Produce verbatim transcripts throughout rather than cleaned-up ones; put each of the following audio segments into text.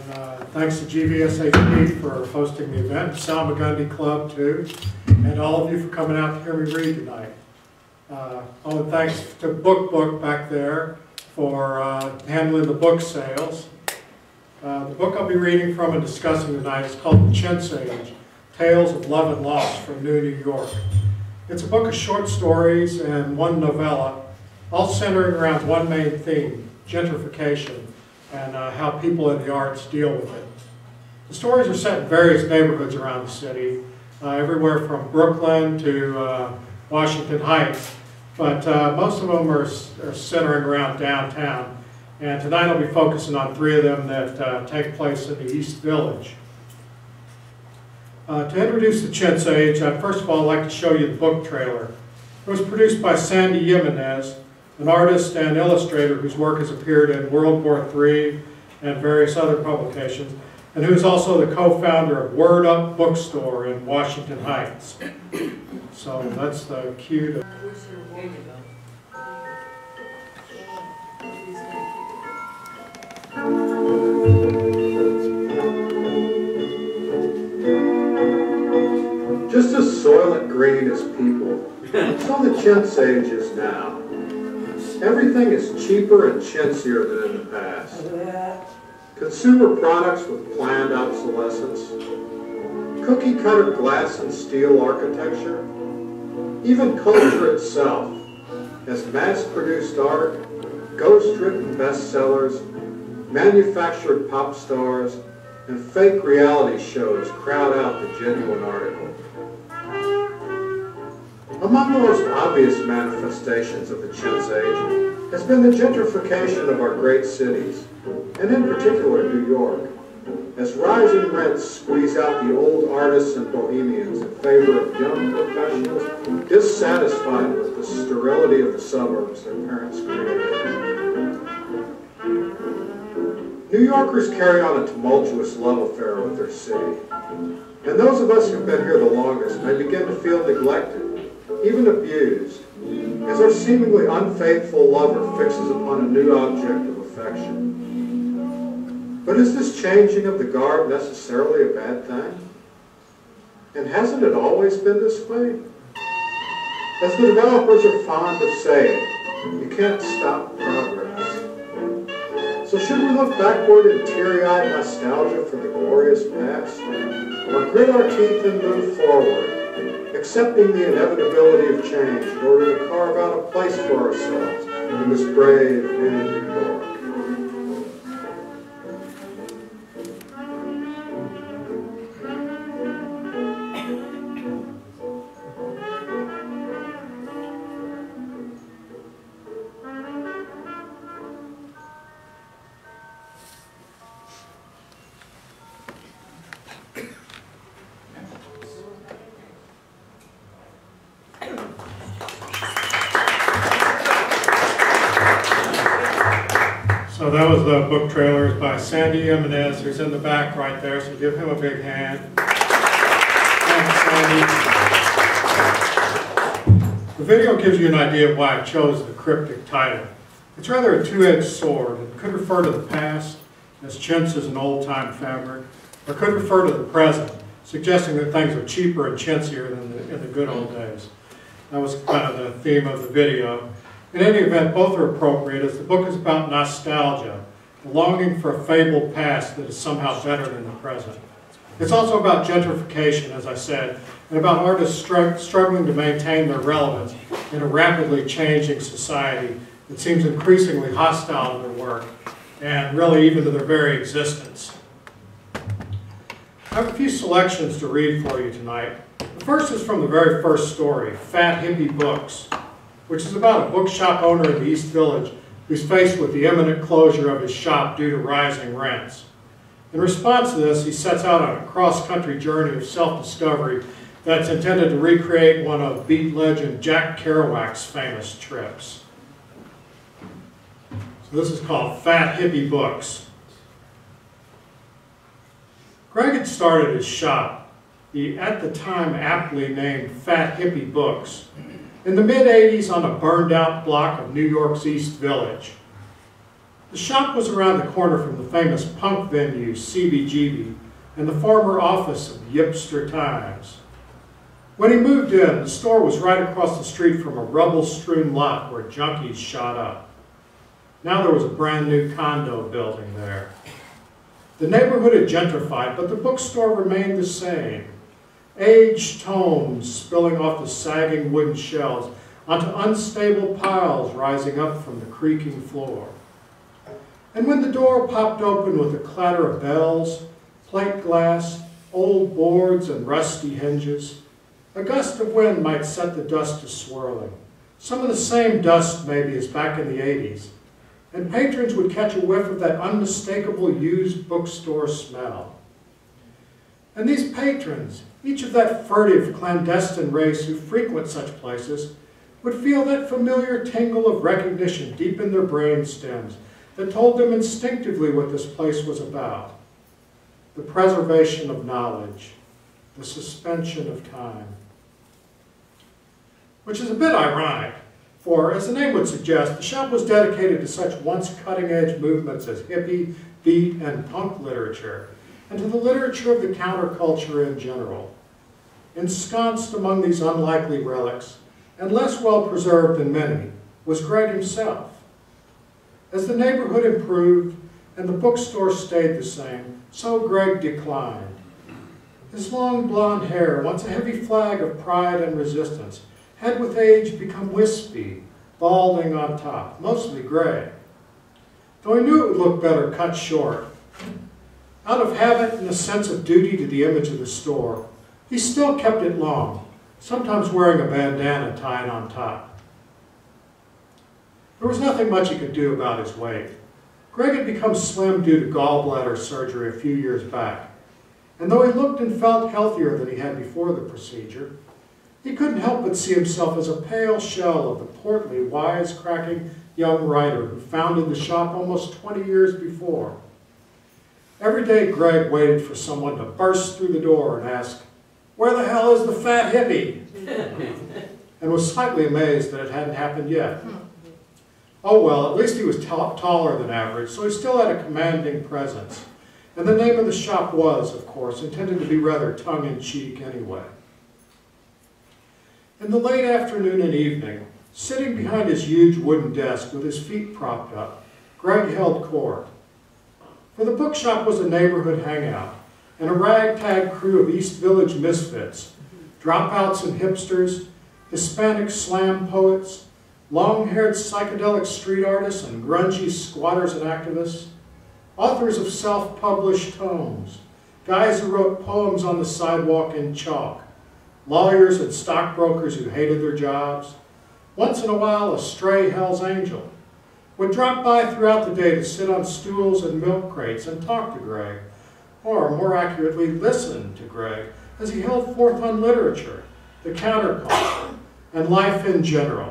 And uh, thanks to G V S H P for hosting the event, Salmagundi Club too, and all of you for coming out to hear me read tonight. Uh, oh, and thanks to Book Book back there for uh, handling the book sales. Uh, the book I'll be reading from and discussing tonight is called The Chintz Age, Tales of Love and Loss from New New York. It's a book of short stories and one novella, all centering around one main theme, gentrification, and uh, how people in the arts deal with it. The stories are set in various neighborhoods around the city, uh, everywhere from Brooklyn to uh, Washington Heights, but uh, most of them are, are centering around downtown. And tonight I'll be focusing on three of them that uh, take place in the East Village. Uh, to introduce the Chintz Age, I'd first of all like to show you the book trailer. It was produced by Sandy Jimenez, an artist and illustrator whose work has appeared in World War Three and various other publications, and who is also the co-founder of Word Up Bookstore in Washington Heights. So that's the cue to... Just as soylent green as people, so the Chintz Age is now. Everything is cheaper and chintzier than in the past. Consumer products with planned obsolescence, cookie-cutter glass and steel architecture, even culture itself, as mass-produced art, ghost-written bestsellers, manufactured pop stars, and fake reality shows crowd out the genuine article. Among the most obvious manifestations of the Chintz Age has been the gentrification of our great cities, and in particular New York, as rising rents squeeze out the old artists and bohemians in favor of young professionals dissatisfied with the sterility of the suburbs their parents created. New Yorkers carry on a tumultuous love affair with their city, and those of us who've been here the longest may begin to feel neglected, even abused, as our seemingly unfaithful lover fixes upon a new object of affection. But is this changing of the guard necessarily a bad thing? And hasn't it always been this way? As the developers are fond of saying, you can't stop progress. So should we look backward in teary-eyed nostalgia for the glorious past, or grit our teeth and move forward, accepting the inevitability of change in order to carve out a place for ourselves in this brave new New York? So that was the book trailers by Sandy Jimenez, who's in the back right there, so give him a big hand. Thanks, Sandy. The video gives you an idea of why I chose the cryptic title. It's rather a two-edged sword. It could refer to the past, as chintz is an old-time fabric, or could refer to the present, suggesting that things are cheaper and chintzier than the, in the good old days. That was kind of the theme of the video. In any event, both are appropriate, as the book is about nostalgia, the longing for a fabled past that is somehow better than the present. It's also about gentrification, as I said, and about artists str struggling to maintain their relevance in a rapidly changing society that seems increasingly hostile to their work, and really even to their very existence. I have a few selections to read for you tonight. The first is from the very first story, Fat Hippie Books, which is about a bookshop owner in the East Village who's faced with the imminent closure of his shop due to rising rents. In response to this, he sets out on a cross-country journey of self-discovery that's intended to recreate one of beat legend Jack Kerouac's famous trips. So this is called Fat Hippie Books. Greg had started his shop, the at the time aptly named Fat Hippie Books, in the mid eighties on a burned out block of New York's East Village. The shop was around the corner from the famous punk venue C B G B and the former office of the Yipster Times. When he moved in, the store was right across the street from a rubble-strewn lot where junkies shot up. Now there was a brand new condo building there. The neighborhood had gentrified, but the bookstore remained the same. Aged tomes spilling off the sagging wooden shelves onto unstable piles rising up from the creaking floor. And when the door popped open with a clatter of bells, plate glass, old boards, and rusty hinges, a gust of wind might set the dust to swirling. Some of the same dust, maybe, as back in the eighties, and patrons would catch a whiff of that unmistakable used bookstore smell. And these patrons, each of that furtive, clandestine race who frequent such places, would feel that familiar tingle of recognition deep in their brain stems that told them instinctively what this place was about. The preservation of knowledge, the suspension of time. Which is a bit ironic, for, as the name would suggest, the shop was dedicated to such once cutting-edge movements as hippie, beat, and punk literature, and to the literature of the counterculture in general. Ensconced among these unlikely relics, and less well-preserved than many, was Greg himself. As the neighborhood improved and the bookstore stayed the same, so Greg declined. His long blonde hair, once a heavy flag of pride and resistance, had with age become wispy, balding on top, mostly gray. Though he knew it would look better cut short. Out of habit and a sense of duty to the image of the store, he still kept it long, sometimes wearing a bandana tied on top. There was nothing much he could do about his weight. Greg had become slim due to gallbladder surgery a few years back, and though he looked and felt healthier than he had before the procedure, he couldn't help but see himself as a pale shell of the portly, wise-cracking young writer who founded the shop almost twenty years before. Every day Greg waited for someone to burst through the door and ask, "Where the hell is the fat hippie?" and was slightly amazed that it hadn't happened yet. Oh well, at least he was taller than average, so he still had a commanding presence. And the name of the shop was, of course, intended to be rather tongue-in-cheek anyway. In the late afternoon and evening, sitting behind his huge wooden desk with his feet propped up, Greg held court. For the bookshop was a neighborhood hangout, and a ragtag crew of East Village misfits, dropouts and hipsters, Hispanic slam poets, long-haired psychedelic street artists and grungy squatters and activists, authors of self-published tomes, guys who wrote poems on the sidewalk in chalk, lawyers and stockbrokers who hated their jobs, once in a while a stray Hell's Angel, would drop by throughout the day to sit on stools and milk crates and talk to Greg, or more accurately, listen to Greg as he held forth on literature, the counterculture, and life in general.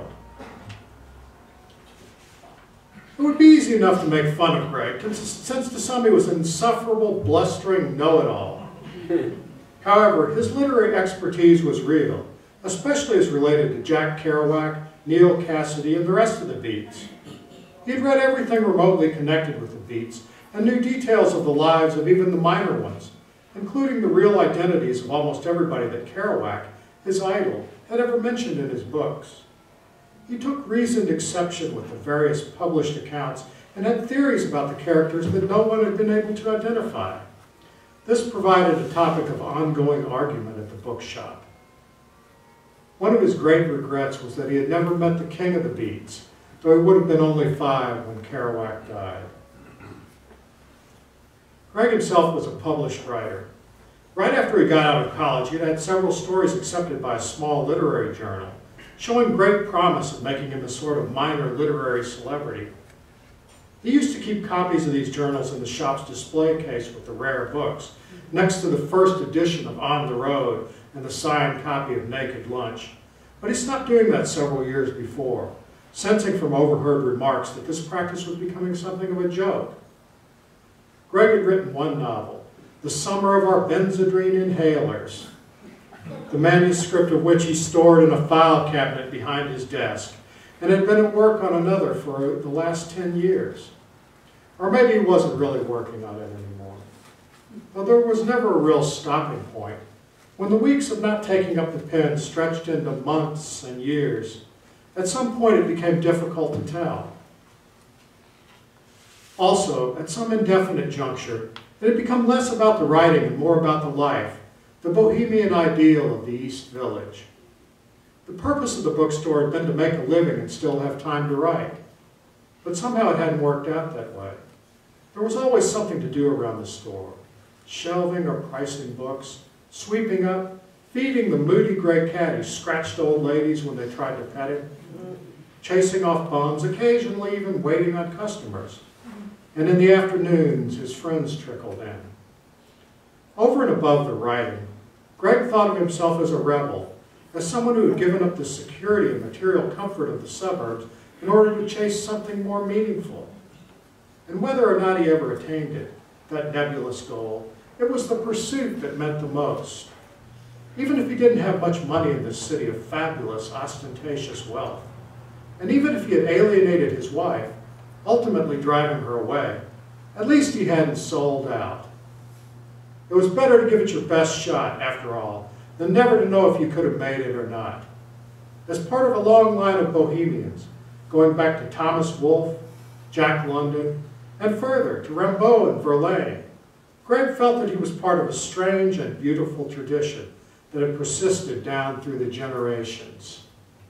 It would be easy enough to make fun of Greg, since to some he was an insufferable, blustering know-it-all. However, his literary expertise was real, especially as related to Jack Kerouac, Neil Cassidy, and the rest of the Beats. He'd read everything remotely connected with the Beats, and knew details of the lives of even the minor ones, including the real identities of almost everybody that Kerouac, his idol, had ever mentioned in his books. He took reasoned exception with the various published accounts and had theories about the characters that no one had been able to identify. This provided a topic of ongoing argument at the bookshop. One of his great regrets was that he had never met the king of the Beats, though he would have been only five when Kerouac died. Greg himself was a published writer. Right after he got out of college, he had had several stories accepted by a small literary journal, showing great promise of making him a sort of minor literary celebrity. He used to keep copies of these journals in the shop's display case with the rare books, next to the first edition of On the Road and the signed copy of Naked Lunch. But he stopped doing that several years before, sensing from overheard remarks that this practice was becoming something of a joke. Greg had written one novel, The Summer of Our Benzodrine Inhalers, the manuscript of which he stored in a file cabinet behind his desk, and had been at work on another for the last ten years. Or maybe he wasn't really working on it anymore. But there was never a real stopping point. When the weeks of not taking up the pen stretched into months and years, at some point it became difficult to tell. Also, at some indefinite juncture, it had become less about the writing and more about the life, the bohemian ideal of the East Village. The purpose of the bookstore had been to make a living and still have time to write. But somehow it hadn't worked out that way. There was always something to do around the store. Shelving or pricing books, sweeping up, feeding the moody gray cat who scratched old ladies when they tried to pet him, chasing off bums, occasionally even waiting on customers. And in the afternoons, his friends trickled in. Over and above the writing, Greg thought of himself as a rebel, as someone who had given up the security and material comfort of the suburbs in order to chase something more meaningful. And whether or not he ever attained it, that nebulous goal, it was the pursuit that meant the most. Even if he didn't have much money in this city of fabulous, ostentatious wealth, and even if he had alienated his wife, ultimately driving her away, at least he hadn't sold out. It was better to give it your best shot, after all, than never to know if you could have made it or not. As part of a long line of bohemians, going back to Thomas Wolfe, Jack London, and further to Rimbaud and Verlaine, Greg felt that he was part of a strange and beautiful tradition that had persisted down through the generations.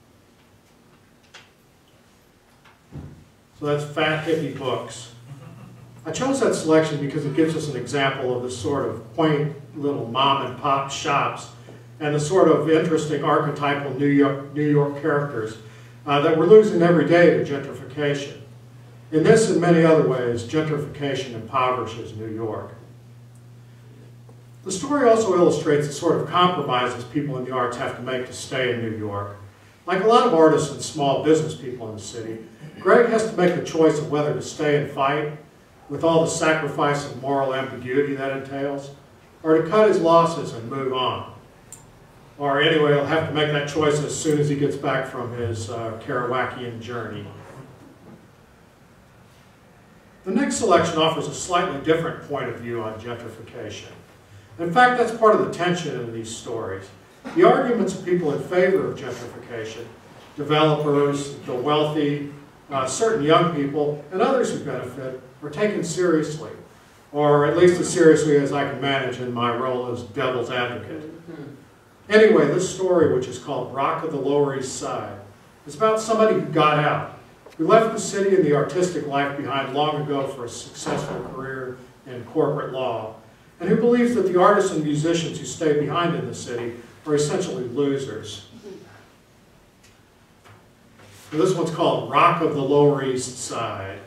So that's Fat Hippie Books. I chose that selection because it gives us an example of the sort of quaint little mom and pop shops and the sort of interesting archetypal New York, New York characters uh, that we're losing every day to gentrification. In this and many other ways, gentrification impoverishes New York. The story also illustrates the sort of compromises people in the arts have to make to stay in New York. Like a lot of artists and small business people in the city, Greg has to make the choice of whether to stay and fight, with all the sacrifice and moral ambiguity that entails, or to cut his losses and move on. Or anyway, he'll have to make that choice as soon as he gets back from his uh, Kerouacian journey. The next selection offers a slightly different point of view on gentrification. In fact, that's part of the tension in these stories. The arguments of people in favor of gentrification, developers, the wealthy, uh, certain young people, and others who benefit, are taken seriously, or at least as seriously as I can manage in my role as devil's advocate. Anyway, this story, which is called Rock of the Lower East Side, is about somebody who got out, who left the city and the artistic life behind long ago for a successful career in corporate law, and who believes that the artists and musicians who stay behind in the city are essentially losers. So this one's called Rock of the Lower East Side.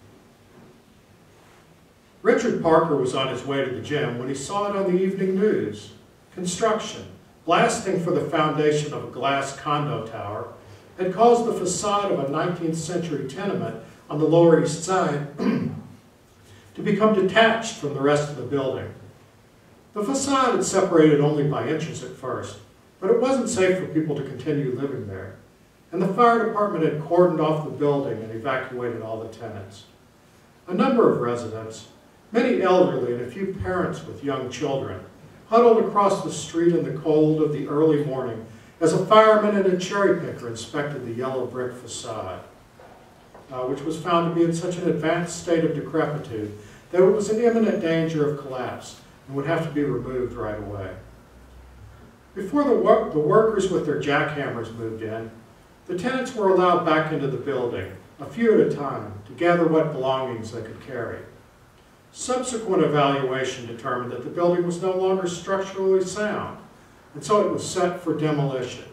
Richard Parker was on his way to the gym when he saw it on the evening news. Construction, blasting for the foundation of a glass condo tower, had caused the facade of a nineteenth century tenement on the Lower East Side to become detached from the rest of the building. The facade had separated only by inches at first, but it wasn't safe for people to continue living there, and the fire department had cordoned off the building and evacuated all the tenants. A number of residents, many elderly and a few parents with young children, huddled across the street in the cold of the early morning as a fireman and a cherry picker inspected the yellow brick facade, uh, which was found to be in such an advanced state of decrepitude that it was in imminent danger of collapse and would have to be removed right away. Before the, wor the workers with their jackhammers moved in, the tenants were allowed back into the building, a few at a time, to gather what belongings they could carry. Subsequent evaluation determined that the building was no longer structurally sound, and so it was set for demolition.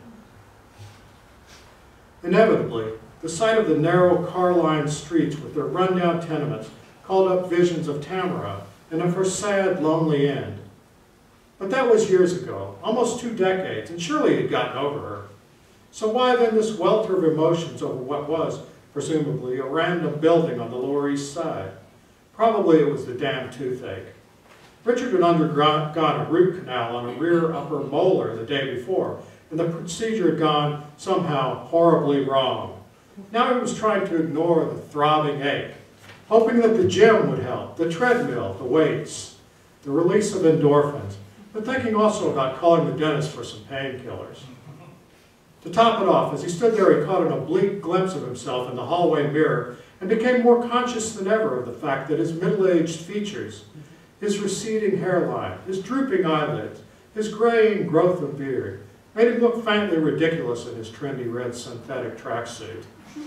Inevitably, the sight of the narrow car-lined streets with their rundown tenements called up visions of Tamara and of her sad, lonely end. But that was years ago, almost two decades, and surely he had gotten over her. So why then this welter of emotions over what was, presumably, a random building on the Lower East Side? Probably it was the damn toothache. Richard had undergone a root canal on a rear upper molar the day before, and the procedure had gone somehow horribly wrong. Now he was trying to ignore the throbbing ache, hoping that the gym would help, the treadmill, the weights, the release of endorphins, but thinking also about calling the dentist for some painkillers. To top it off, as he stood there, he caught an oblique glimpse of himself in the hallway mirror and became more conscious than ever of the fact that his middle-aged features, his receding hairline, his drooping eyelids, his graying growth of beard, made him look faintly ridiculous in his trendy red synthetic tracksuit.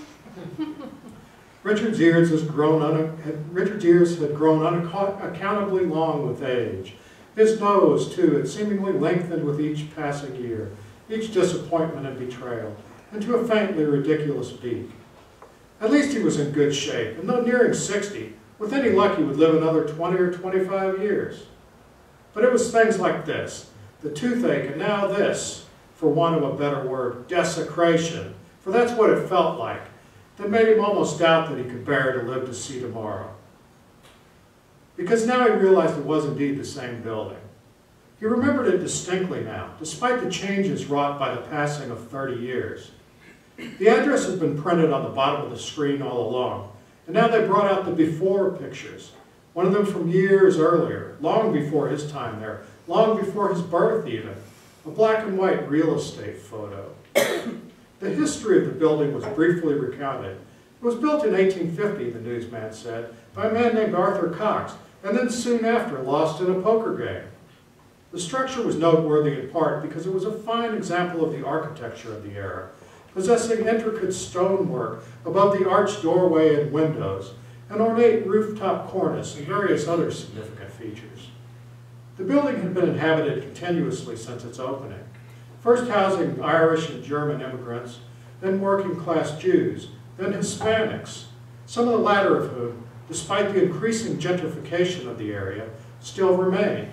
Richard's ears, has grown un had, Richard's ears had grown unaccountably long with age. His nose, too, had seemingly lengthened with each passing year, each disappointment and betrayal, into a faintly ridiculous beak. At least he was in good shape, and though nearing sixty, with any luck he would live another twenty or twenty-five years. But it was things like this, the toothache, and now this, for want of a better word, desecration, for that's what it felt like, that made him almost doubt that he could bear to live to see tomorrow. Because now he realized it was indeed the same building. He remembered it distinctly now, despite the changes wrought by the passing of thirty years. The address had been printed on the bottom of the screen all along, and now they brought out the before pictures, one of them from years earlier, long before his time there, long before his birth even, a black and white real estate photo. The history of the building was briefly recounted. It was built in eighteen fifty, the newsman said, by a man named Arthur Cox, and then soon after lost in a poker game. The structure was noteworthy in part because it was a fine example of the architecture of the era, possessing intricate stonework above the arched doorway and windows, an ornate rooftop cornice, and various other significant features. The building had been inhabited continuously since its opening, first housing Irish and German immigrants, then working-class Jews, then Hispanics, some of the latter of whom, despite the increasing gentrification of the area, still remained.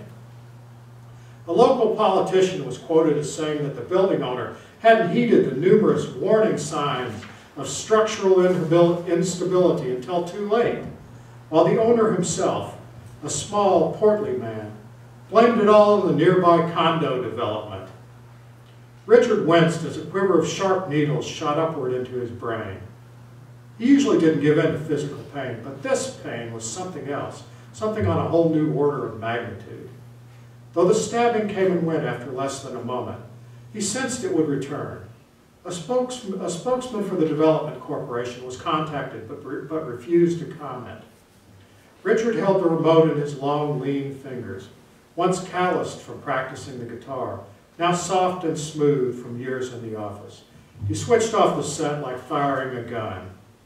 A local politician was quoted as saying that the building owner hadn't heeded the numerous warning signs of structural instability until too late, while the owner himself, a small, portly man, blamed it all on the nearby condo development. Richard winced as a quiver of sharp needles shot upward into his brain. He usually didn't give in to physical pain, but this pain was something else, something on a whole new order of magnitude. Though the stabbing came and went after less than a moment, he sensed it would return. A spokesman, a spokesman for the Development Corporation was contacted but, but refused to comment. Richard held the remote in his long, lean fingers, once calloused from practicing the guitar, now soft and smooth from years in the office. He switched off the set like firing a gun.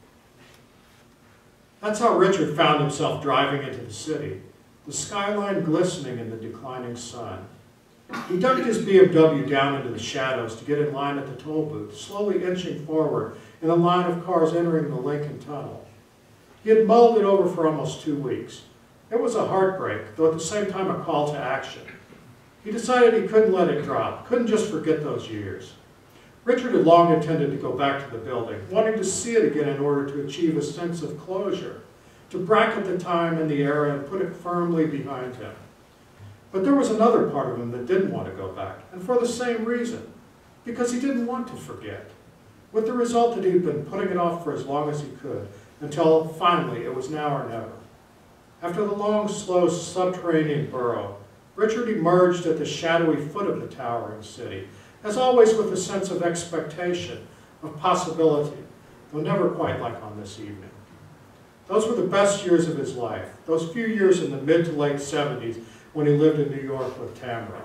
That's how Richard found himself driving into the city, the skyline glistening in the declining sun. He ducked his B M W down into the shadows to get in line at the toll booth, slowly inching forward in a line of cars entering the Lincoln Tunnel. He had mulled it over for almost two weeks. It was a heartbreak, though at the same time a call to action. He decided he couldn't let it drop, couldn't just forget those years. Richard had long intended to go back to the building, wanting to see it again in order to achieve a sense of closure, to bracket the time and the era and put it firmly behind him. But there was another part of him that didn't want to go back, and for the same reason, because he didn't want to forget, with the result that he'd been putting it off for as long as he could, until finally it was now or never. After the long, slow subterranean burrow, Richard emerged at the shadowy foot of the towering city, as always with a sense of expectation, of possibility, though never quite like on this evening. Those were the best years of his life, those few years in the mid to late seventies when he lived in New York with Tamara.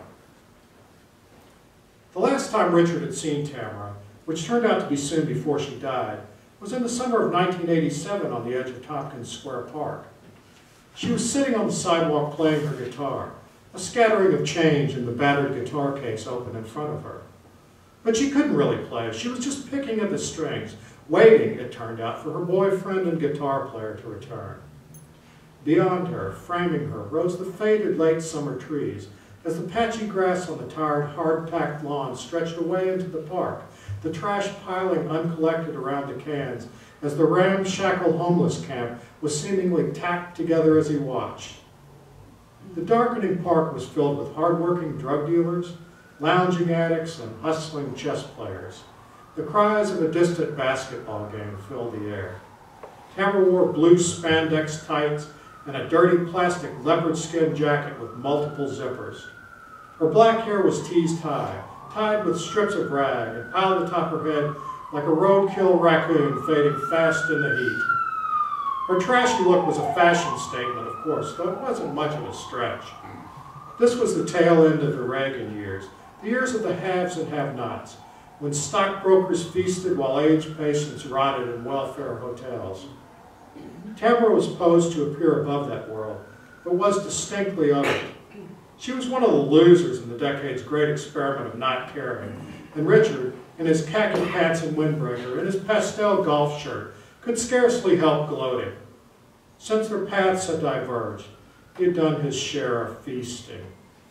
The last time Richard had seen Tamara, which turned out to be soon before she died, was in the summer of nineteen eighty-seven on the edge of Tompkins Square Park. She was sitting on the sidewalk playing her guitar, a scattering of change in the battered guitar case open in front of her. But she couldn't really play. She was just picking at the strings, waiting, it turned out, for her boyfriend and guitar player to return. Beyond her, framing her, rose the faded late summer trees, as the patchy grass on the tired, hard-packed lawn stretched away into the park, the trash piling uncollected around the cans, as the ramshackle homeless camp was seemingly tacked together as he watched. The darkening park was filled with hard-working drug dealers, lounging addicts, and hustling chess players. The cries of a distant basketball game filled the air. Tamara wore blue spandex tights and a dirty plastic leopard skin jacket with multiple zippers. Her black hair was teased high, tied with strips of rag and piled atop her head like a roadkill raccoon fading fast in the heat. Her trashy look was a fashion statement, of course, though it wasn't much of a stretch. This was the tail end of the Reagan years, the years of the haves and have-nots, when stockbrokers feasted while aged patients rotted in welfare hotels. Tamara was posed to appear above that world, but was distinctly of it. She was one of the losers in the decade's great experiment of not caring, and Richard, in his khaki pants and windbreaker, and his pastel golf shirt, could scarcely help gloating. Since their paths had diverged, he had done his share of feasting.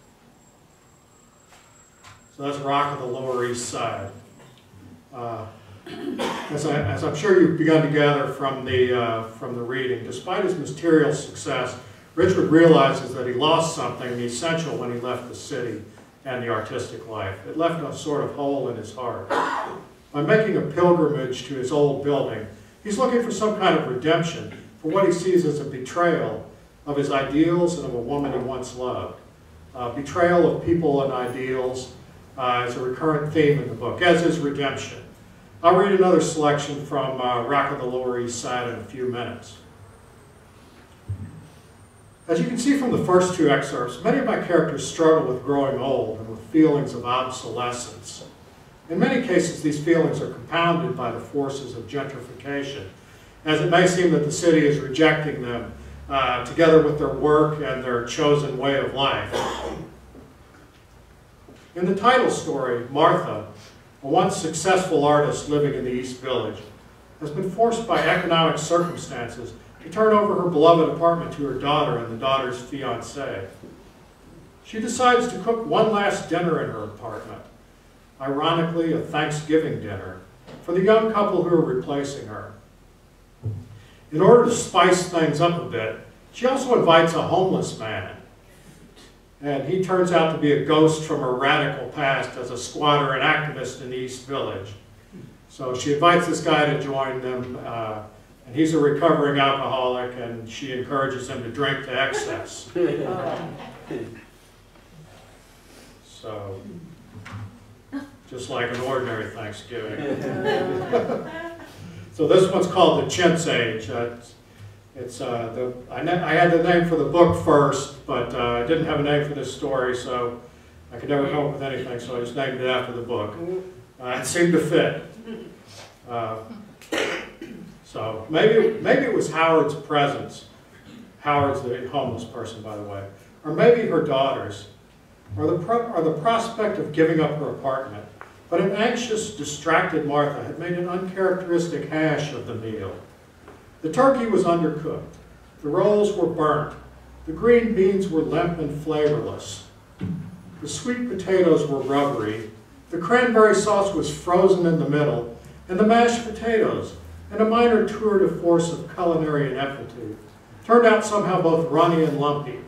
So that's Rock of the Lower East Side. Uh, as, I, as I'm sure you've begun to gather from the, uh, from the reading, despite his material success, Richard realizes that he lost something essential when he left the city and the artistic life. It left a sort of hole in his heart. By making a pilgrimage to his old building, he's looking for some kind of redemption for what he sees as a betrayal of his ideals and of a woman he once loved. Uh, betrayal of people and ideals uh, is a recurrent theme in the book, as is redemption. I'll read another selection from uh, Rock of the Lower East Side in a few minutes. As you can see from the first two excerpts, many of my characters struggle with growing old and with feelings of obsolescence. In many cases, these feelings are compounded by the forces of gentrification, as it may seem that the city is rejecting them uh, together with their work and their chosen way of life. In the title story, Martha, a once successful artist living in the East Village, has been forced by economic circumstances to turn over her beloved apartment to her daughter and the daughter's fiancé. She decides to cook one last dinner in her apartment, ironically a Thanksgiving dinner, for the young couple who are replacing her. In order to spice things up a bit, she also invites a homeless man, and he turns out to be a ghost from her radical past as a squatter and activist in the East Village. So she invites this guy to join them, uh, and he's a recovering alcoholic, and she encourages him to drink to excess. So, just like an ordinary Thanksgiving. So this one's called the Chintz Age. Uh, it's, it's uh, the I, I had the name for the book first, but uh, I didn't have a name for this story, so I could never come up with anything, so I just named it after the book. Uh, it seemed to fit. Uh, so maybe maybe it was Howard's presence. Howard's the homeless person, by the way, or maybe her daughter's, or the pro or the prospect of giving up her apartment. But an anxious, distracted Martha had made an uncharacteristic hash of the meal. The turkey was undercooked. The rolls were burnt. The green beans were limp and flavorless. The sweet potatoes were rubbery. The cranberry sauce was frozen in the middle. And the mashed potatoes, and a minor tour de force of culinary ineptitude, turned out somehow both runny and lumpy.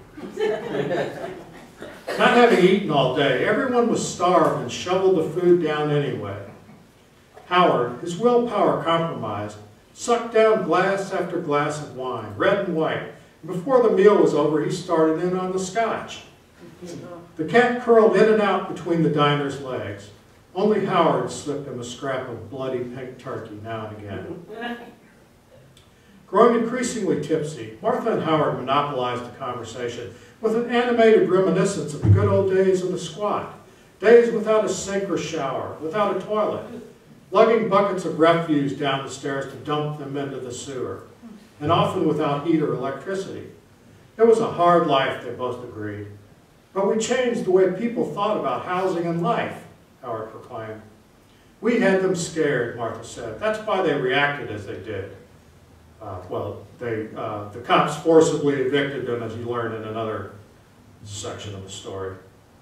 Not having eaten all day, everyone was starved and shoveled the food down anyway. Howard, his willpower compromised, sucked down glass after glass of wine, red and white, and before the meal was over, he started in on the scotch. The cat curled in and out between the diner's legs. Only Howard slipped him a scrap of bloody pink turkey now and again. Growing increasingly tipsy, Martha and Howard monopolized the conversation with an animated reminiscence of the good old days of the squat, days without a sink or shower, without a toilet, lugging buckets of refuse down the stairs to dump them into the sewer, and often without heat or electricity. It was a hard life, they both agreed. But we changed the way people thought about housing and life, Howard proclaimed. We had them scared, Martha said. That's why they reacted as they did. Uh, well, they, uh, the cops forcibly evicted them, as you learn in another section of the story.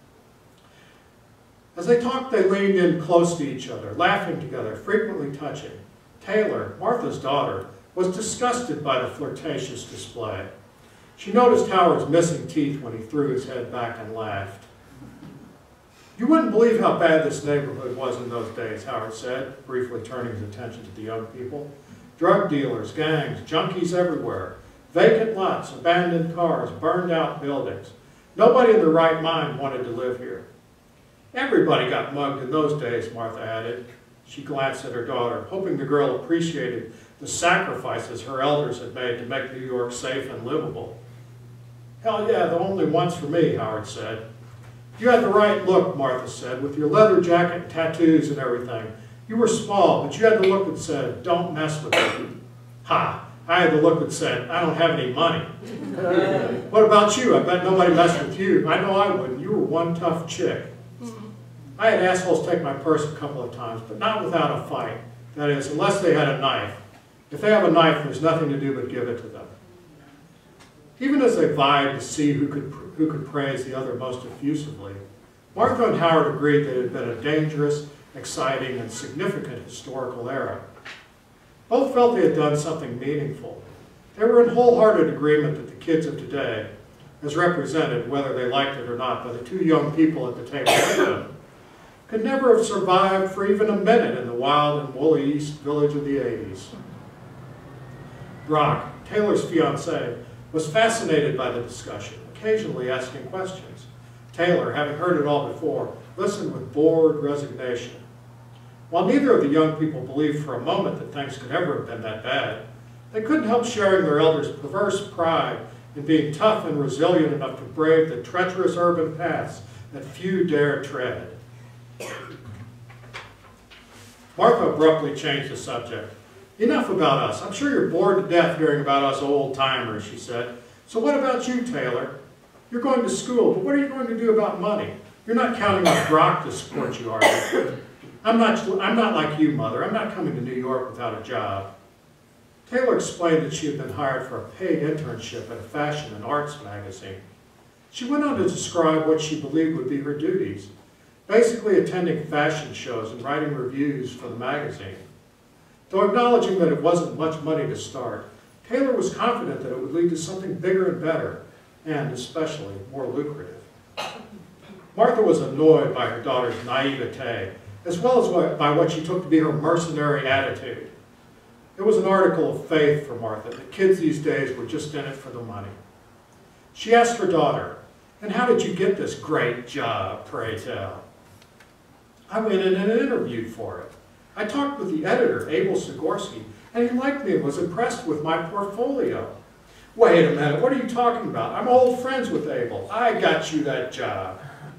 As they talked, they leaned in close to each other, laughing together, frequently touching. Taylor, Martha's daughter, was disgusted by the flirtatious display. She noticed Howard's missing teeth when he threw his head back and laughed. You wouldn't believe how bad this neighborhood was in those days, Howard said, briefly turning his attention to the young people. Drug dealers, gangs, junkies everywhere. Vacant lots, abandoned cars, burned out buildings. Nobody in their right mind wanted to live here. Everybody got mugged in those days, Martha added. She glanced at her daughter, hoping the girl appreciated the sacrifices her elders had made to make New York safe and livable. Hell yeah, the only once for me, Howard said. You had the right look, Martha said, with your leather jacket and tattoos and everything. You were small, but you had the look that said, don't mess with me. Ha! I had the look that said, I don't have any money. What about you? I bet nobody messed with you. I know I wouldn't. You were one tough chick. I had assholes take my purse a couple of times, but not without a fight. That is, unless they had a knife. If they have a knife, there's nothing to do but give it to them. Even as they vied to see who could, who could praise the other most effusively, Martha and Howard agreed that it had been a dangerous, exciting, and significant historical era. Both felt they had done something meaningful. They were in wholehearted agreement that the kids of today, as represented, whether they liked it or not, by the two young people at the table with them, could never have survived for even a minute in the wild and woolly East Village of the eighties. Brock, Taylor's fiancé, was fascinated by the discussion, occasionally asking questions. Taylor, having heard it all before, listened with bored resignation. While neither of the young people believed for a moment that things could ever have been that bad, they couldn't help sharing their elders' perverse pride in being tough and resilient enough to brave the treacherous urban paths that few dare tread. Martha abruptly changed the subject. Enough about us. I'm sure you're bored to death hearing about us old-timers, she said. So what about you, Taylor? You're going to school, but what are you going to do about money? You're not counting on Brock to support you, are you? I'm not, I'm not like you, Mother. I'm not coming to New York without a job. Taylor explained that she had been hired for a paid internship at a fashion and arts magazine. She went on to describe what she believed would be her duties, basically attending fashion shows and writing reviews for the magazine. Though acknowledging that it wasn't much money to start, Taylor was confident that it would lead to something bigger and better, and especially more lucrative. Martha was annoyed by her daughter's naivete, as well as by what she took to be her mercenary attitude. It was an article of faith for Martha that kids these days were just in it for the money. She asked her daughter, "And how did you get this great job, pray tell?" "I went in and interviewed for it. I talked with the editor, Abel Sigorsky, and he liked me and was impressed with my portfolio." "Wait a minute, what are you talking about? I'm old friends with Abel. I got you that job."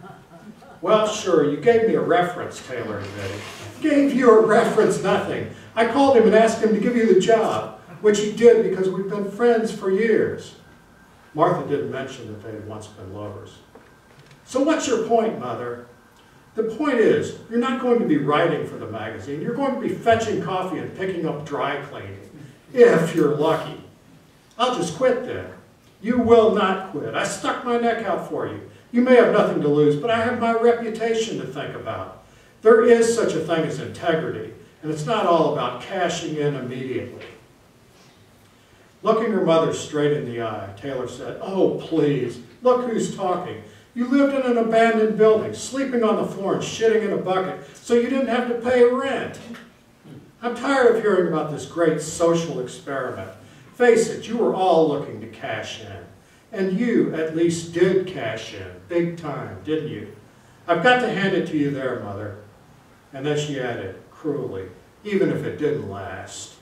"Well, sure, you gave me a reference," Taylor admitted. "Gave you a reference, nothing. I called him and asked him to give you the job, which he did because we've been friends for years." Martha didn't mention that they had once been lovers. "So what's your point, Mother?" "The point is, you're not going to be writing for the magazine. You're going to be fetching coffee and picking up dry cleaning, if you're lucky." "I'll just quit then." "You will not quit. I stuck my neck out for you. You may have nothing to lose, but I have my reputation to think about. There is such a thing as integrity, and it's not all about cashing in immediately." Looking her mother straight in the eye, Taylor said, "Oh, please, look who's talking. You lived in an abandoned building, sleeping on the floor and shitting in a bucket, so you didn't have to pay rent. I'm tired of hearing about this great social experiment. Face it, you were all looking to cash in. And you, at least, did cash in, big time, didn't you? I've got to hand it to you there, Mother." And then she added, cruelly, "even if it didn't last."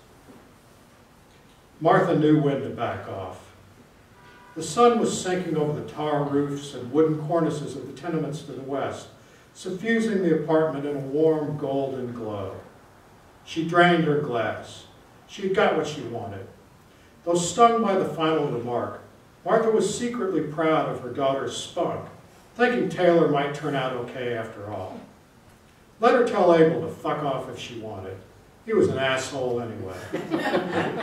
Martha knew when to back off. The sun was sinking over the tar roofs and wooden cornices of the tenements to the west, suffusing the apartment in a warm golden glow. She drained her glass. She had got what she wanted. Though stung by the final remark, Martha was secretly proud of her daughter's spunk, thinking Taylor might turn out okay after all. Let her tell Abel to fuck off if she wanted. He was an asshole anyway.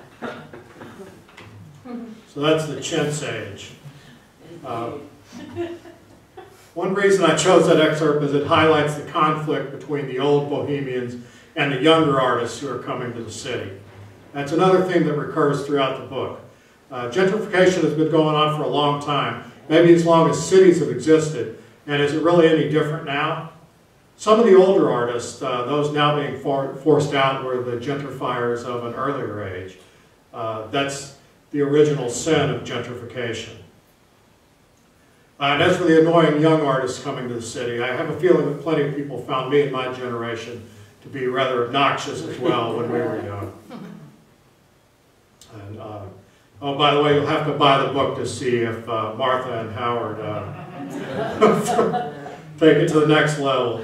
So that's the Chintz Age. Uh, one reason I chose that excerpt is it highlights the conflict between the old bohemians and the younger artists who are coming to the city. That's another theme that recurs throughout the book. Uh, gentrification has been going on for a long time, maybe as long as cities have existed. And is it really any different now? Some of the older artists, uh, those now being for forced out, were the gentrifiers of an earlier age. Uh, that's the original sin of gentrification. Uh, and as for the annoying young artists coming to the city, I have a feeling that plenty of people found me and my generation to be rather obnoxious as well when we were young. And, uh, oh, by the way, you'll have to buy the book to see if uh, Martha and Howard uh, take it to the next level.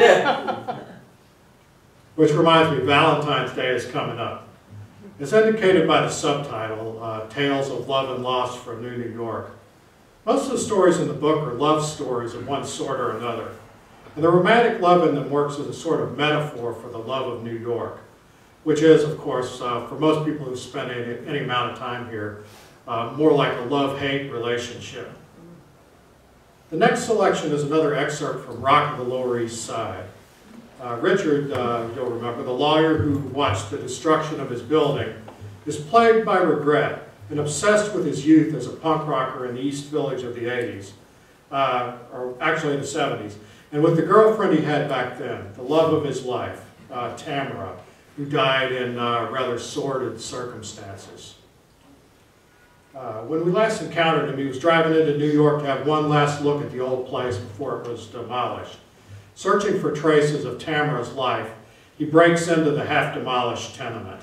Which reminds me, Valentine's Day is coming up. As indicated by the subtitle, uh, Tales of Love and Loss from New New York. Most of the stories in the book are love stories of one sort or another. And the romantic love in them works as a sort of metaphor for the love of New York, which is, of course, uh, for most people who spend any, any amount of time here, uh, more like a love-hate relationship. The next selection is another excerpt from Rock of the Lower East Side. Uh, Richard, uh, you'll remember, the lawyer who watched the destruction of his building, is plagued by regret and obsessed with his youth as a punk rocker in the East Village of the eighties, uh, or actually in the seventies, and with the girlfriend he had back then, the love of his life, uh, Tamara, who died in uh, rather sordid circumstances. Uh, when we last encountered him, he was driving into New York to have one last look at the old place before it was demolished. Searching for traces of Tamara's life, he breaks into the half-demolished tenement.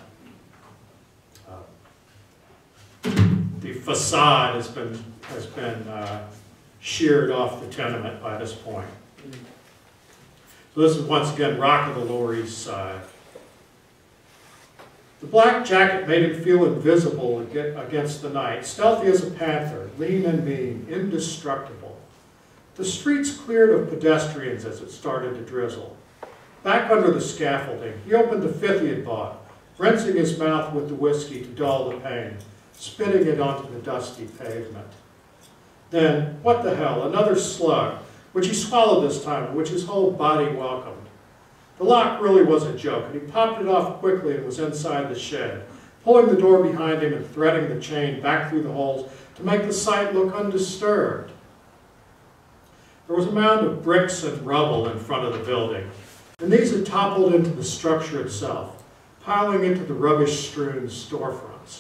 Uh, the facade has been, has been uh, sheared off the tenement by this point. So this is once again Rock of the Lower East Side. The black jacket made him feel invisible against the night, stealthy as a panther, lean and mean, indestructible. The streets cleared of pedestrians as it started to drizzle. Back under the scaffolding, he opened the fifth he had bought, rinsing his mouth with the whiskey to dull the pain, spitting it onto the dusty pavement. Then, what the hell, another slug, which he swallowed this time, and which his whole body welcomed. The lock really was a joke, and he popped it off quickly and was inside the shed, pulling the door behind him and threading the chain back through the holes to make the site look undisturbed. There was a mound of bricks and rubble in front of the building, and these had toppled into the structure itself, piling into the rubbish-strewn storefronts.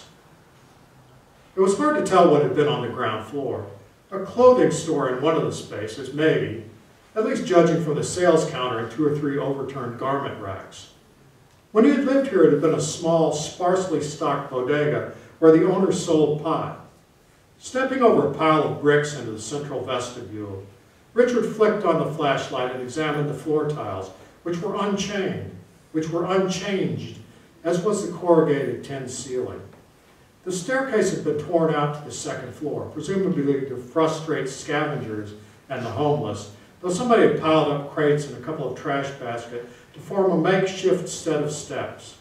It was hard to tell what had been on the ground floor. A clothing store in one of the spaces, maybe, at least judging from the sales counter and two or three overturned garment racks. When he had lived here, it had been a small, sparsely stocked bodega where the owner sold pot. Stepping over a pile of bricks into the central vestibule, Richard flicked on the flashlight and examined the floor tiles, which were unchained, which were unchanged, as was the corrugated tin ceiling. The staircase had been torn out to the second floor, presumably to frustrate scavengers and the homeless, though somebody had piled up crates and a couple of trash baskets to form a makeshift set of steps.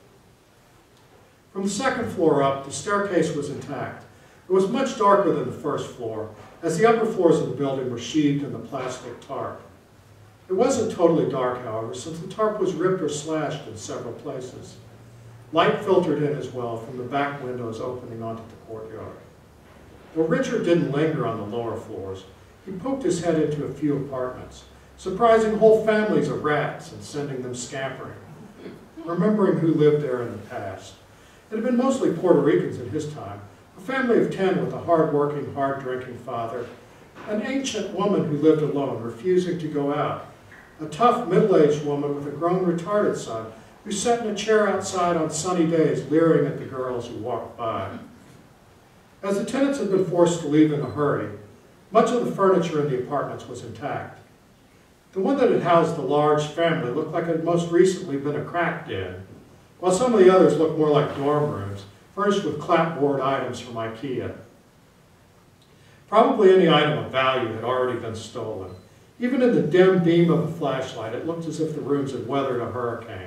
From the second floor up, the staircase was intact. It was much darker than the first floor, as the upper floors of the building were sheathed in the plastic tarp. It wasn't totally dark, however, since the tarp was ripped or slashed in several places. Light filtered in as well from the back windows opening onto the courtyard. Though Richard didn't linger on the lower floors, he poked his head into a few apartments, surprising whole families of rats and sending them scampering, remembering who lived there in the past. It had been mostly Puerto Ricans at his time, a family of ten with a hard-working, hard-drinking father, an ancient woman who lived alone, refusing to go out, a tough, middle-aged woman with a grown, retarded son who sat in a chair outside on sunny days, leering at the girls who walked by. As the tenants had been forced to leave in a hurry, much of the furniture in the apartments was intact. The one that had housed the large family looked like it had most recently been a crack den, while some of the others looked more like dorm rooms, furnished with clapboard items from IKEA. Probably any item of value had already been stolen. Even in the dim beam of the flashlight, it looked as if the rooms had weathered a hurricane.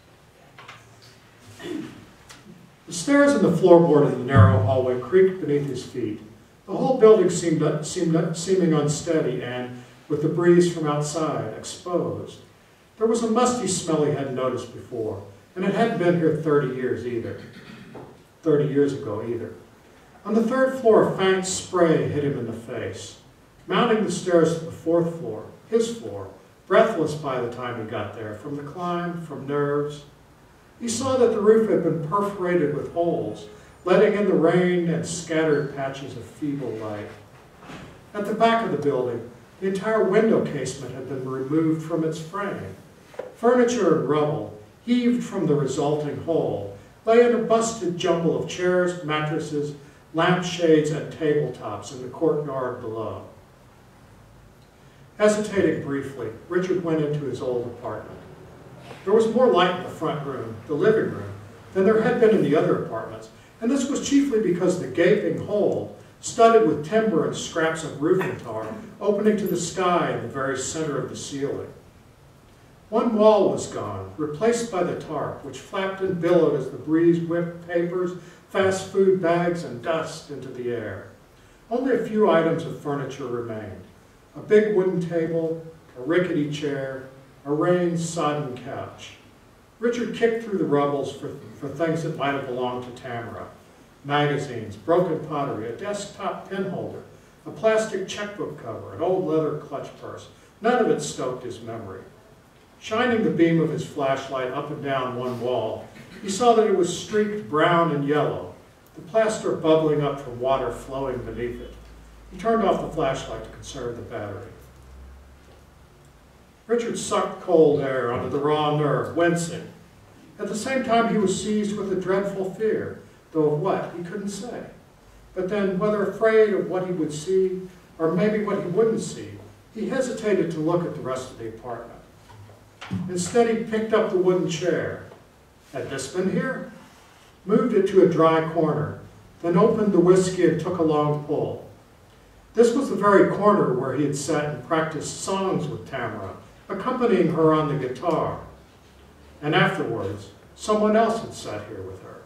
The stairs and the floorboard of the narrow hallway creaked beneath his feet. The whole building seemed, seemed seeming unsteady and, with the breeze from outside, exposed. There was a musty smell he hadn't noticed before, and it hadn't been here thirty years either. Thirty years ago either. On the third floor, a faint spray hit him in the face. Mounting the stairs to the fourth floor, his floor, breathless by the time he got there, from the climb, from nerves. He saw that the roof had been perforated with holes, letting in the rain and scattered patches of feeble light. At the back of the building, the entire window casement had been removed from its frame. Furniture and rubble, heaved from the resulting hole, lay in a busted jumble of chairs, mattresses, lampshades, and tabletops in the courtyard below. Hesitating briefly, Richard went into his old apartment. There was more light in the front room, the living room, than there had been in the other apartments, and this was chiefly because the gaping hole, studded with timber and scraps of roofing tar, opening to the sky in the very center of the ceiling. One wall was gone, replaced by the tarp, which flapped and billowed as the breeze whipped papers, fast food bags, and dust into the air. Only a few items of furniture remained. A big wooden table, a rickety chair, a rain-sodden couch. Richard kicked through the rubbles for, for things that might have belonged to Tamara. Magazines, broken pottery, a desktop pen holder, a plastic checkbook cover, an old leather clutch purse. None of it stoked his memory. Shining the beam of his flashlight up and down one wall, he saw that it was streaked brown and yellow, the plaster bubbling up from water flowing beneath it. He turned off the flashlight to conserve the battery. Richard sucked cold air onto the raw nerve, wincing. At the same time, he was seized with a dreadful fear, though of what, he couldn't say. But then, whether afraid of what he would see, or maybe what he wouldn't see, he hesitated to look at the rest of the apartment. Instead, he picked up the wooden chair. Had this been here? Moved it to a dry corner, then opened the whiskey and took a long pull. This was the very corner where he had sat and practiced songs with Tamara, accompanying her on the guitar. And afterwards, someone else had sat here with her.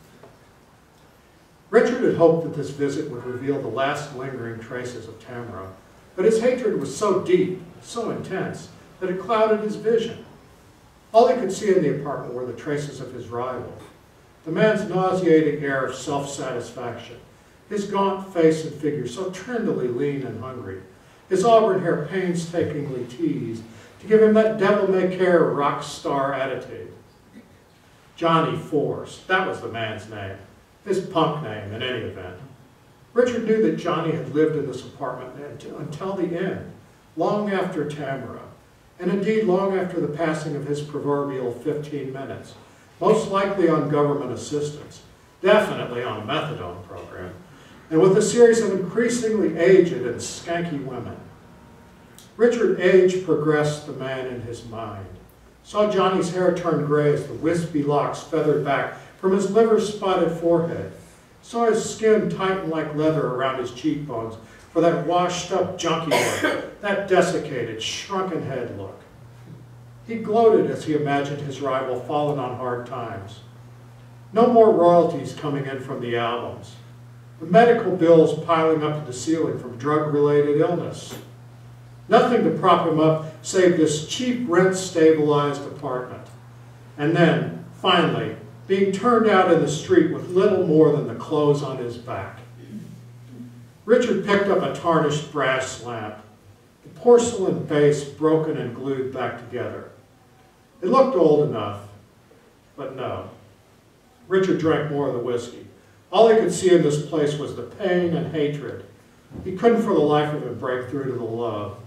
Richard had hoped that this visit would reveal the last lingering traces of Tamara, but his hatred was so deep, so intense, that it clouded his vision. All he could see in the apartment were the traces of his rival. The man's nauseating air of self-satisfaction, his gaunt face and figure so trendily lean and hungry, his auburn hair painstakingly teased to give him that devil-may-care rock star attitude. Johnny Force, that was the man's name, his punk name in any event. Richard knew that Johnny had lived in this apartment until the end, long after Tamara, and indeed long after the passing of his proverbial fifteen minutes, most likely on government assistance, definitely on a methadone program, and with a series of increasingly aged and skanky women. Richard Age progressed the man in his mind, saw Johnny's hair turn gray as the wispy locks feathered back from his liver-spotted forehead, saw his skin tighten like leather around his cheekbones for that washed-up junkie look, that desiccated, shrunken head look. He gloated as he imagined his rival fallen on hard times. No more royalties coming in from the albums. The medical bills piling up to the ceiling from drug-related illness. Nothing to prop him up save this cheap rent-stabilized apartment. And then, finally, being turned out in the street with little more than the clothes on his back. Richard picked up a tarnished brass lamp, the porcelain base broken and glued back together. It looked old enough, but no. Richard drank more of the whiskey. All he could see in this place was the pain and hatred. He couldn't for the life of him break through to the love.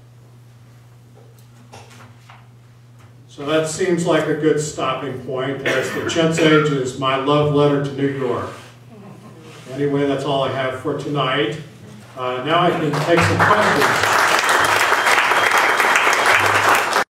So that seems like a good stopping point as the Chintz Age is my love letter to New York. Anyway, that's all I have for tonight. Uh, now I can take some questions.